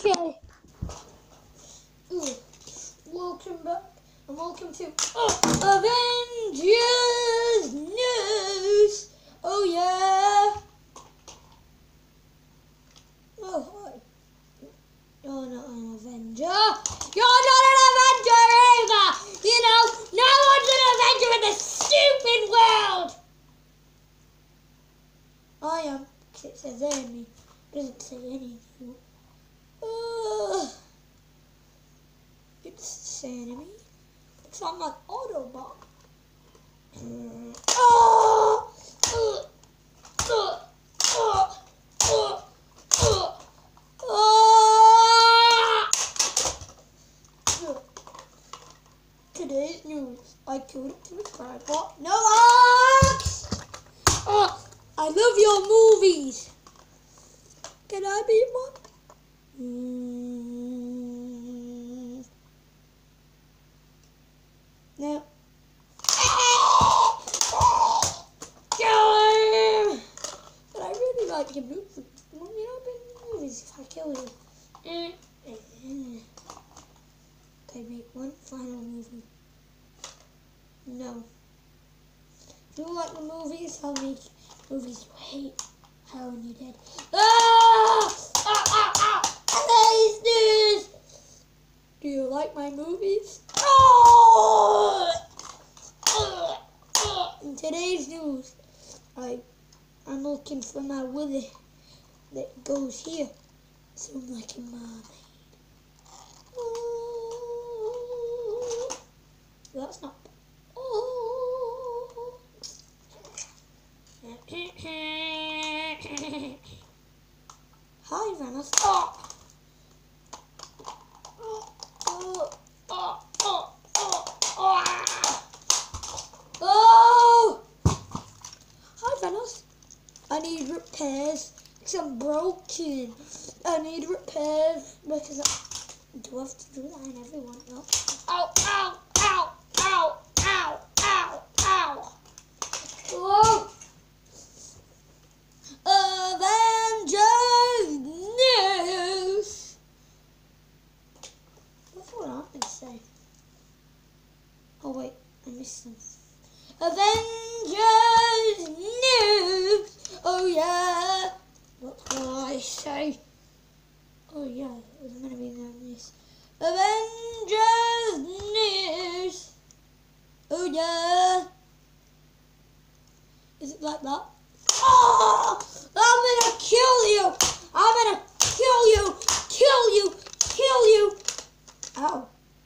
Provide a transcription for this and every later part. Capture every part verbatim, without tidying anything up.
Okay. Ooh. Welcome back and welcome to oh, Avengers News. Oh yeah. Oh hi. You're not an Avenger. You're not an Avenger either. You know, no one's an Avenger in this stupid world. I am, because it says enemy. It doesn't say anything. Uh, it doesn't say enemy. Looks like my Autobot. Mm. Oh! Uh, uh, uh, uh, uh, uh. Today's news. I killed it to the tripod. No axe! Oh, I love your movies. Can I be one? Mm. No. Kill him! But I really like your movies. Well, you know, I've been in movies if I kill you. Okay, make one final movie. No. If you like the movies, I'll make movies you hate. How when you're dead. Ah! Ah, ah, ah! Today's news! Do you like my movies? Oh! In today's news, I, I'm looking for my willy that goes here. So I'm like a mermaid. Oh. That's not. Oh. Hi, Vanos. Oh. Oh, oh, oh, oh, oh, oh. Oh! Hi, Vanos. I need repairs because I'm broken. I need repairs because I do have to do that in everyone else. Ow, ow, ow, ow, ow, ow, ow. Whoa! Avengers News! That's what I can say. Oh wait, I missed them. Avengers News! Oh yeah! That's what I say. Oh yeah, it was going to be like this. Avengers News! Oh yeah! Is it like that? Oh! I'm gonna kill you! I'm gonna kill you! Kill you! Kill you! Ow.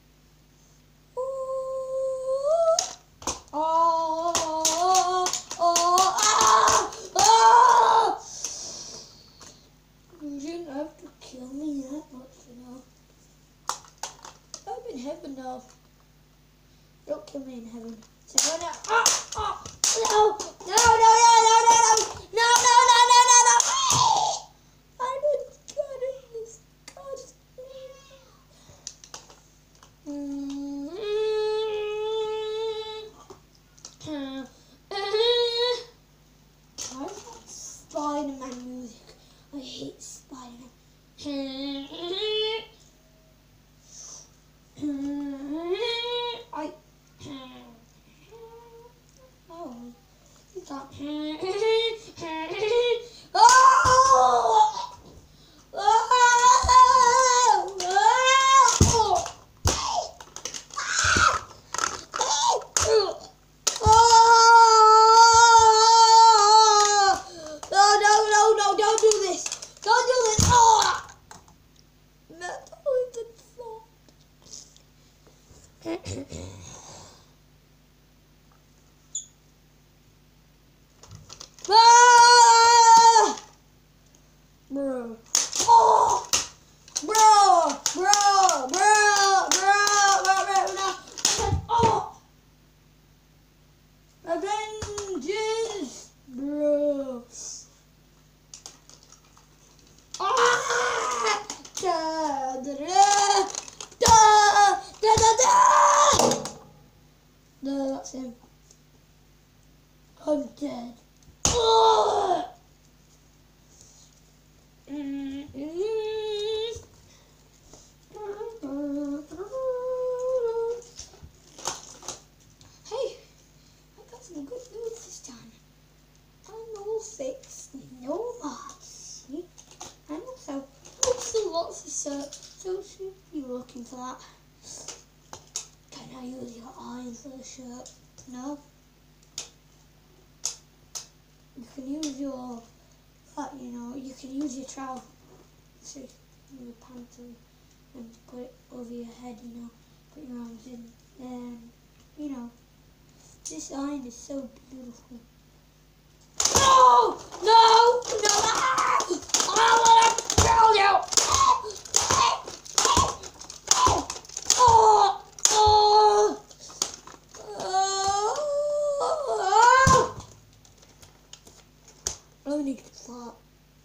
Ooh. Oh! Oh! Oh! Ah! Ah! You didn't have to kill me that much, you know. I'm in heaven now. Don't kill me in heaven. So go now. Ah! Ah! No! No! No! No! No! No! No! No! No! No! No! No! I didn't get it. This God. Why is that Spider-Man music? I hate Spider-Man. I. Oh. Stop. Oh! Oh! No, no, no, no, don't do this. Don't do this. Oh! So, so should you looking for that? Can I use your iron for the shirt? No. You can use your, uh, you know, you can use your trowel. So your pants and, and put it over your head, you know, put your arms in. And, you know, this iron is so beautiful. No! No! No! I want to kill you! Oh! Oh! Oh! I need to fart.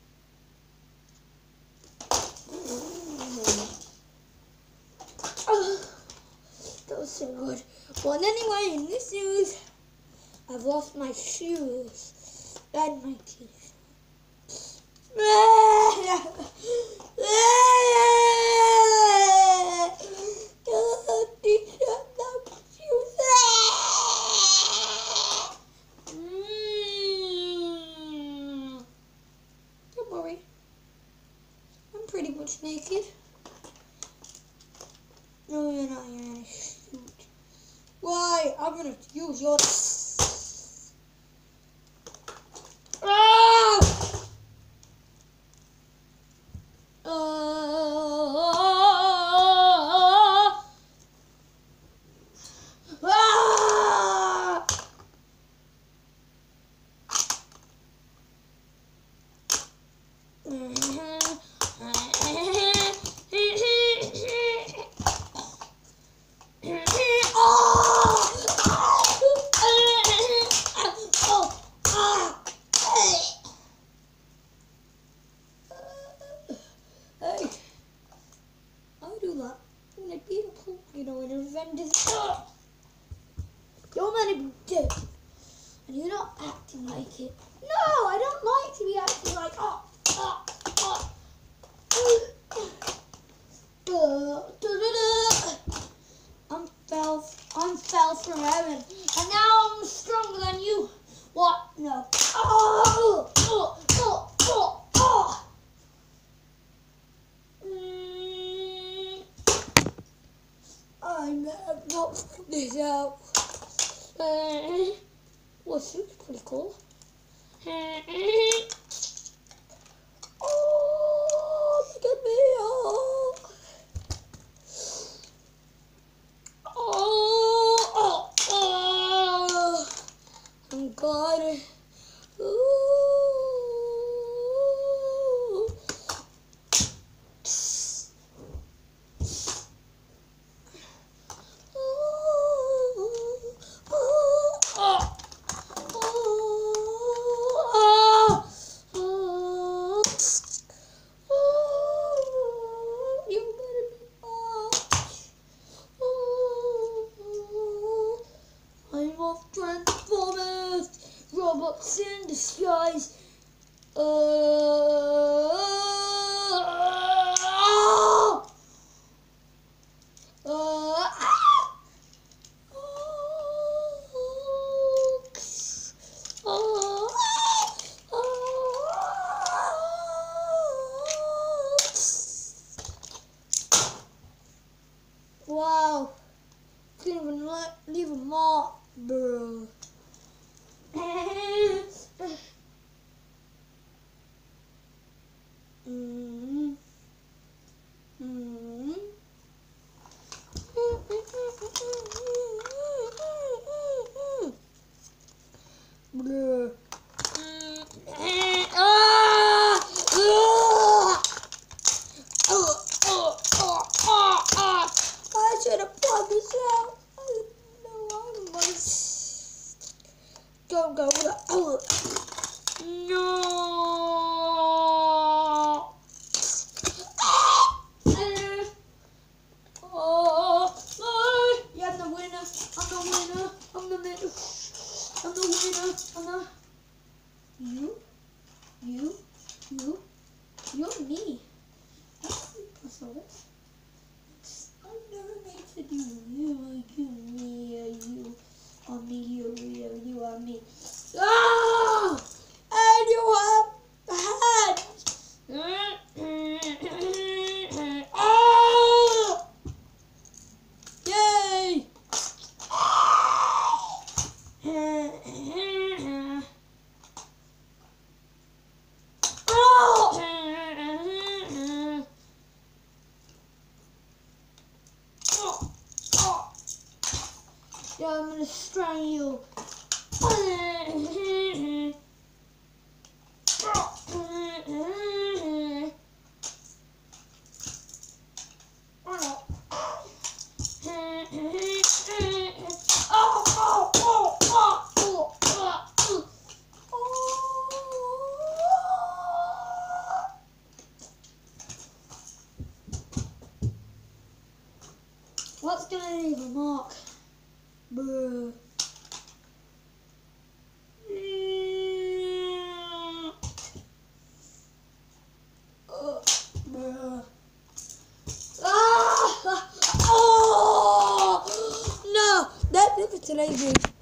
That was so good. Well, anyway, in this news, I've lost my shoes and my t-shirt. Don't worry, I'm pretty much naked. No, you're not. You're in a suit. Why? I'm gonna use your. Ah! Uh, ah! You know, in Avengers, you're meant to be dead, and you're not acting like it. No, I don't like to be acting like oh, oh, oh. I'm fell, I'm fell from heaven, and now I'm stronger than you. What? No. Oh, oh, oh, oh, oh. I'm not figured this out. Uh, well, this looks pretty cool. Oh, look at me! Oh, oh, oh, oh. I'm glad. Ooh. Transformers, robots in disguise. Uh, uh, ah, oh, wow, couldn't even let, leave a mark, bro. Mm-hmm. Mm-hmm. Bleh. Ah! Oh, oh, oh, oh, oh. I should have plugged this out. I didn't know I was. Go, go, oh. No. Oh, oh. Yeah, I'm the winner. I'm the winner. I'm the winner. I'm the winner. I'm the. You, you, you, you're me. That's all. I'm never made to do you, you, me, you, or me, you, you, you, or me. Oh! And you have had. Yeah, I'm gonna strangle you. What's gonna leave a mark? Bruh. Oh, bruh. Ah! Oh! No! That's it for today's video.